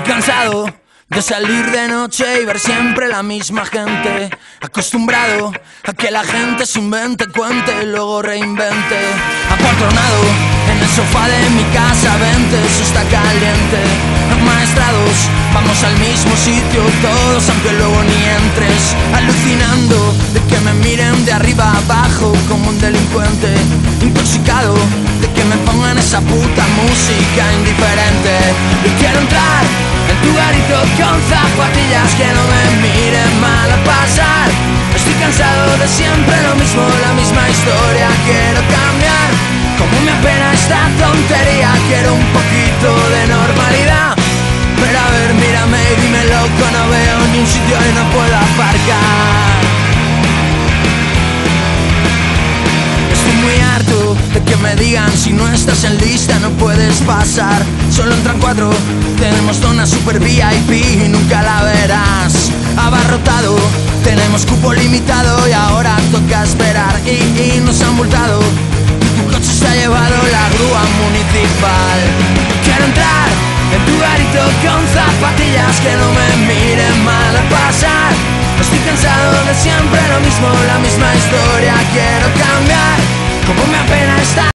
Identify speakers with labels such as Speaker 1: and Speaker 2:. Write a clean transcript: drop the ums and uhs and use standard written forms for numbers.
Speaker 1: cansado de salir de noche y ver siempre la misma gente, acostumbrado a que la gente se invente, cuente y luego reinvente. Apatronado en el sofá de mi casa, vente, eso está caliente. Amaestrados, vamos al mismo sitio todos, aunque luego ni entres. Alucinando de que me miren de arriba abajo como un delincuente. Intoxicado de que me pongan esa puta música indiferente. Y quiero entrar en tu garito con zapatillas que no me miren mal a pasar. Estoy cansado de siempre lo mismo, la misma historia. Quiero cambiar, como me apena esta tontería. Quiero un poquito de normalidad. Pero a ver, mírame y dime loco, no veo ni un sitio y no puedo aparcar. Estoy muy harto de que me digan si no estás en lista no puedes pasar. Solo entran 4, tenemos zona super VIP y nunca la verás. Abarrotado, tenemos cupo limitado y ahora toca esperar. Y nos han multado, tu coche se ha llevado la grúa municipal. Quiero entrar en tu garito con zapatillas que no me miren mal a pasar. Estoy cansado de siempre lo mismo, la misma historia. Quiero cambiar, como me apena esta